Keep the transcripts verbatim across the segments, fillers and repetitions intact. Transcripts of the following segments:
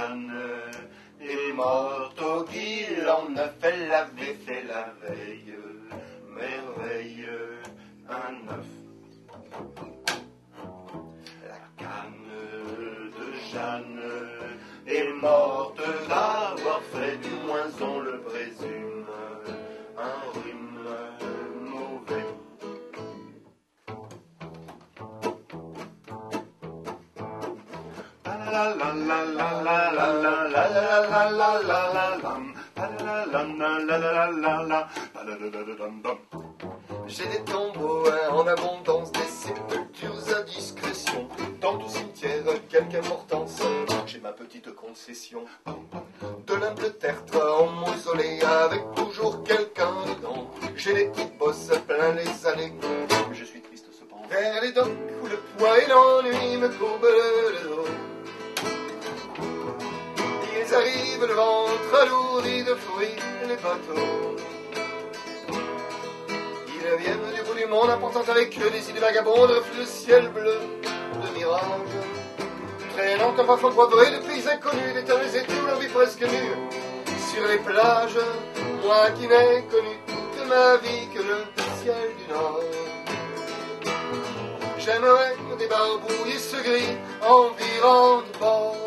Jeanne est morte au guil, on a fait la vaisselle la veille, merveille, un œuf. La canne de Jeanne est morte d'avoir fait, du moins on le présume, un rhume mauvais. La la la la la la la la la la la la la. J'ai des tombeaux en abondance, des sépultures à discrétion. Dans tout cimetière, quelque importance, j'ai ma petite concession. De l'humble tertre en mausolée, avec toujours quelqu'un dedans. J'ai des petites bosses plein les allées, je suis triste cependant. Vers les docks où le poids et l'ennui me courbent le dos. Ils arrivent le ventre alourdi de fruits, les bateaux. Ils viennent du bout du monde, apportant avec eux des idées vagabondes, reflets de ciel bleu, de mirages. Traînant comme parfois poivré de pays inconnus, d'éternels étés où leur vie presque nue. Sur les plages, moi qui n'ai connu toute ma vie que le ciel du Nord. J'aimerais des barbouilles ce gris environ de bord.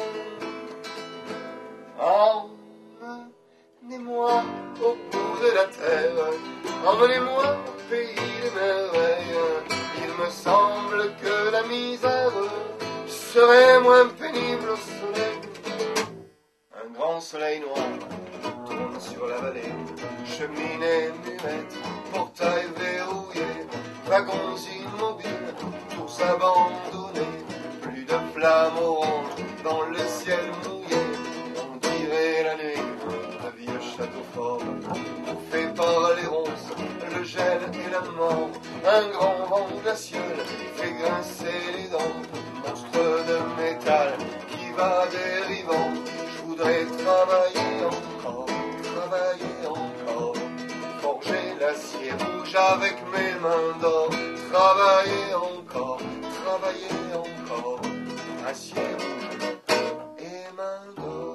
Emmenez-moi au bout de la terre, emmenez-moi au pays des merveilles. Il me semble que la misère serait moins pénible au soleil. Un grand soleil noir tourne sur la vallée, cheminée muette, portail verrouillé, wagons immobiles, tous abandonnés, plus de flammes oranges dans le ciel mouillé. On dirait la nuit, un vieux château fort, bouffé par les ronces, le gel et la mort. Un grand vent glacial fait grincer les dents, monstre de métal qui va dérivant. Je voudrais travailler encore, travailler encore, forger l'acier rouge avec mes mains d'or. Travailler encore, travailler encore, acier rouge et mains d'or.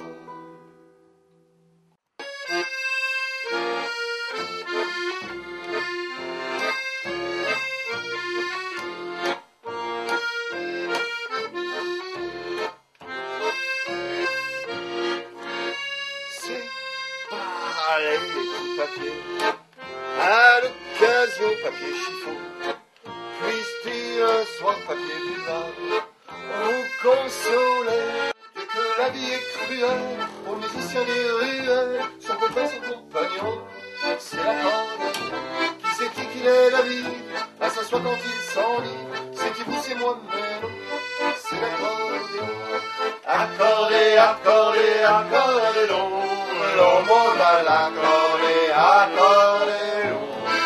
Allez, les petits papiers, à l'occasion, papier chiffon, puisses-tu un soir, papier buvard, vous consoler, Dieu que la vie est cruelle, aux musiciens des ruelles, son copain, son compagnon, c'est la corde, qui c'est qui qu'il est la vie, à s'asseoir quand il s'ennuie, c'est qui vous, c'est moi-même, c'est l'accordéon. Accordé, accordé, accordé donc. L'homme à l'accordé, accordéon.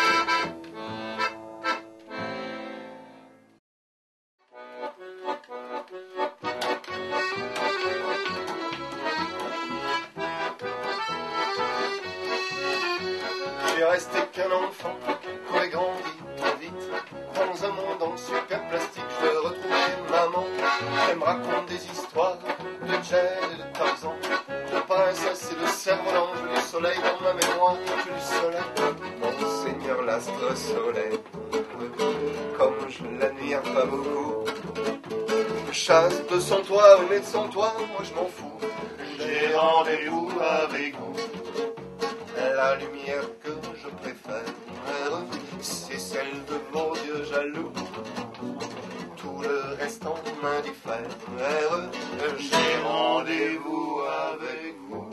J'ai resté qu'un enfant, qu'aurait grandi trop vite. Dans un monde en super plastique, je veux retrouver maman. Elle me raconte des histoires de Jane et de Tarzan, de princesse et de cerf-volant. J'ai du soleil dans ma mémoire, j'ai du soleil. Mon Seigneur l'astre soleil, comme je l'admire pas beaucoup. Chasse de son toit, mais de son toit, moi je m'en fous. J'ai rendez-vous avec vous. La lumière que je préfère, c'est celle de vos yeux jaloux. Tout le reste en m'indiffère. J'ai rendez-vous avec vous.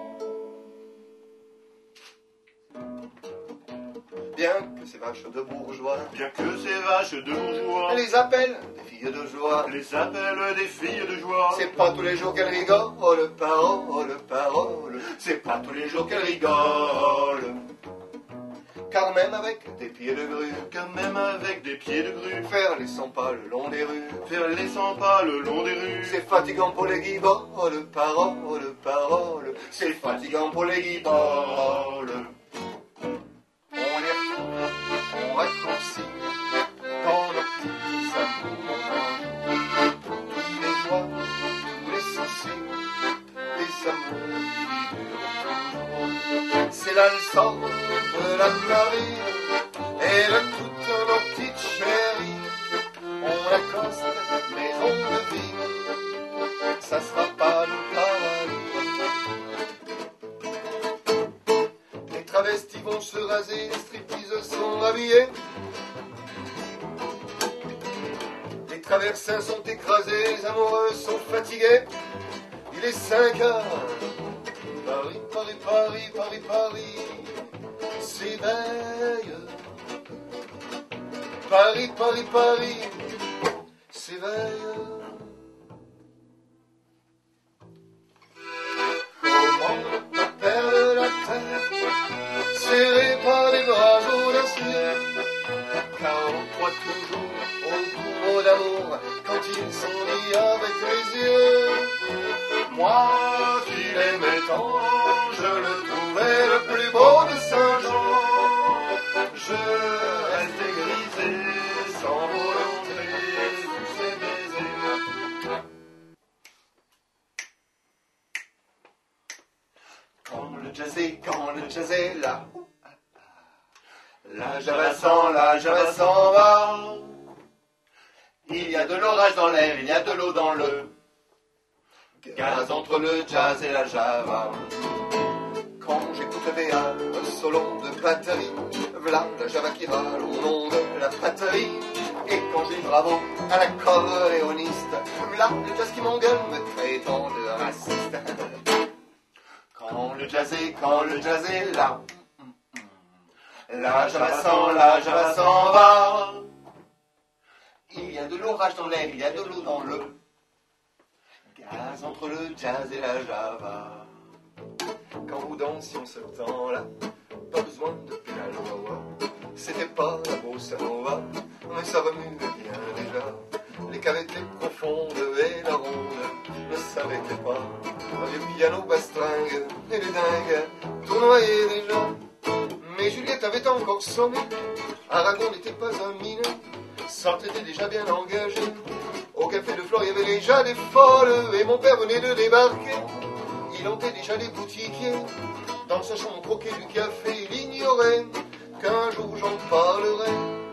Bien que ces vaches de bourgeois, Bien que ces vaches de bourgeois les appellent des filles de joie, les appellent des filles de joie, c'est pas tous les jours qu'elles rigolent, parole, parole, c'est pas tous les jours qu'elles rigolent. Car même avec des pieds de grue, Car même avec des pieds de grue, faire les cent pas le long des rues, faire les cent pas le long des rues, c'est fatigant pour les guiboles, parole, parole, c'est fatigant pour les guiboles. On les retrouve, on raccourcit dans nos petits amours, toutes les joies, tous les soucis, elle sort de la marine, elle a toutes nos petites chéries. On accoste, mais on devine, ça sera pas le paradis. Les travestis vont se raser, les stripteaseurs sont habillés. Les traversins sont écrasés, les amoureux sont fatigués. Il est cinq heures. Paris, Paris, Paris, Paris, Paris s'éveille. Paris, Paris, Paris s'éveille. Comment ne pas perdre la tête, serré par les bras audacieux, car on croit toujours aux mots d'amour quand ils sont liés avec les yeux. Moi qui l'aimais tant, je le trouvais le plus beau de Saint-Jean. Je restais grisé, sans volonté, sous ses baisers. Quand le jazz est, quand le jazz est là, la java s'en, la java s'en va. Il y a de l'orage dans l'air, il y a de l'eau dans le gaz entre le jazz et la java. Quand j'écoute le V A, un solo de batterie, v'là la java qui râle au nom de la patrie. Et quand j'ai bravo à l'accordéoniste, v'là le jazz qui m'engueule me traitant de raciste. Quand le jazz est, quand le jazz est là, la java s'en, la java s'en va. Il y a de l'orage dans l'air, il y a de l'eau dans le gaz entre le jazz et la java. Quand vous dansions ce temps-là, pas besoin de pédale wah-wah. C'était pas la bossa nova, mais ça remuait bien déjà. Les cavettes profondes et la ronde ne s'arrêtaient pas. Un vieux piano bastringue et les dingues tournoyaient déjà. Mais Juliette avait encore sonné, Aragon n'était pas un mineur. Sartre était déjà bien engagé. Au café de Flore, il y avait déjà des folles. Et mon père venait de débarquer. Il hantait déjà les boutiquiers. Dans sa chambre croquée du café, il ignorait qu'un jour j'en parlerai.